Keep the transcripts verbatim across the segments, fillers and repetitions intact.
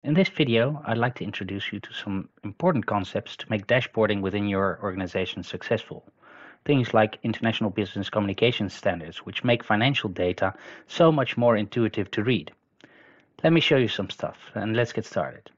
In this video, I'd like to introduce you to some important concepts to make dashboarding within your organization successful. Things like international business communication standards, which make financial data so much more intuitive to read. Let me show you some stuff, and let's get started.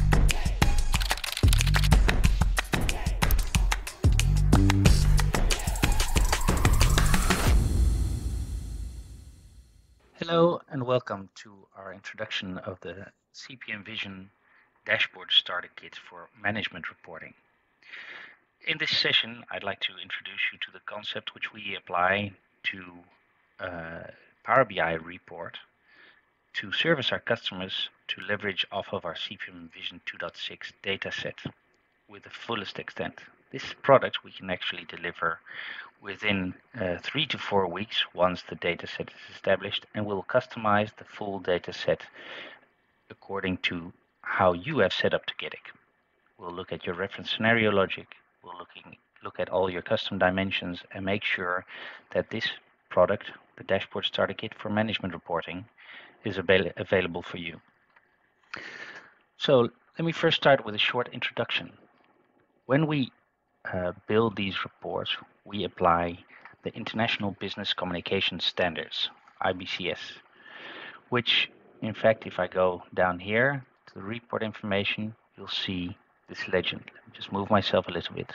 Hello and welcome to our introduction of the cpmVision Dashboard Starter Kit for Management Reporting. In this session, I'd like to introduce you to the concept which we apply to uh, Power B I report to service our customers to leverage off of our cpmVision two point six dataset with the fullest extent. This product we can actually deliver within uh, three to four weeks once the dataset is established, and we'll customize the full dataset according to how you have set up Tagetik. We'll look at your reference scenario logic, we'll looking, look at all your custom dimensions and make sure that this product, the Dashboard Starter Kit for Management Reporting, is avail available for you. So let me first start with a short introduction. When we uh, build these reports, we apply the International Business Communication Standards, I B C S, which in fact, if I go down here to the report information, you'll see this legend. Let me just move myself a little bit.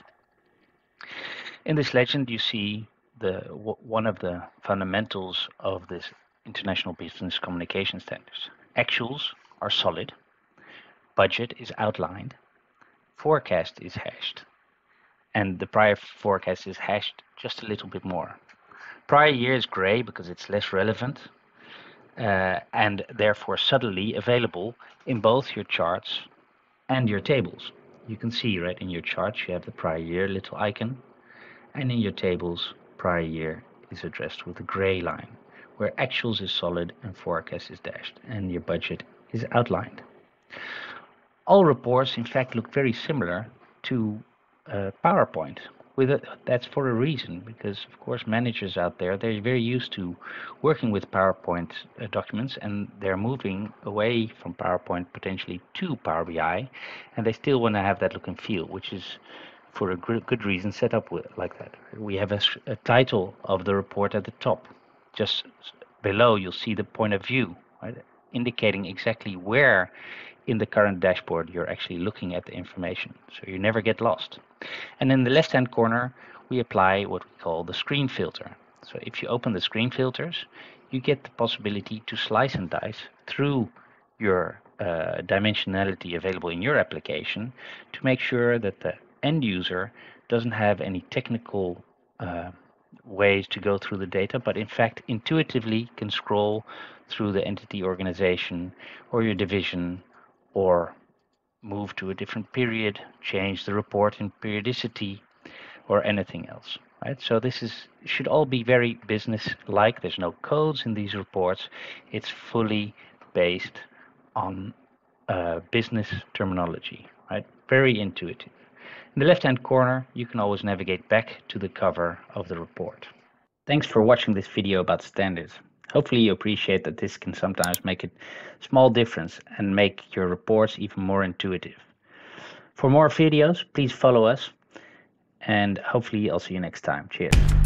In this legend, you see the one of the fundamentals of this International Business Communication Standards. Actuals are solid, budget is outlined, forecast is hashed, and the prior forecast is hashed just a little bit more. Prior year is gray because it's less relevant uh, and therefore subtly available in both your charts and your tables. You can see right in your charts you have the prior year little icon, and in your tables prior year is addressed with a gray line, where actuals is solid and forecast is dashed and your budget is outlined. All reports in fact look very similar to uh, PowerPoint. With it, that's for a reason, because of course managers out there, they're very used to working with PowerPoint uh, documents, and they're moving away from PowerPoint potentially to Power B I, and they still want to have that look and feel, which is for a good reason set up with, like that. We have a, a title of the report at the top. Just below you'll see the point of view, right, indicating exactly where in the current dashboard you're actually looking at the information, so you never get lost. And in the left hand corner we apply what we call the screen filter. So if you open the screen filters, you get the possibility to slice and dice through your uh, dimensionality available in your application to make sure that the end user doesn't have any technical uh, ways to go through the data, but in fact intuitively can scroll through the entity organization or your division, or move to a different period, change the report in periodicity, or anything else. Right? So this is should all be very business-like. There's no codes in these reports. It's fully based on uh, business terminology. Right? Very intuitive. In the left-hand corner, you can always navigate back to the cover of the report. Thanks for watching this video about standards. Hopefully you appreciate that this can sometimes make a small difference and make your reports even more intuitive. For more videos, please follow us, and hopefully I'll see you next time. Cheers.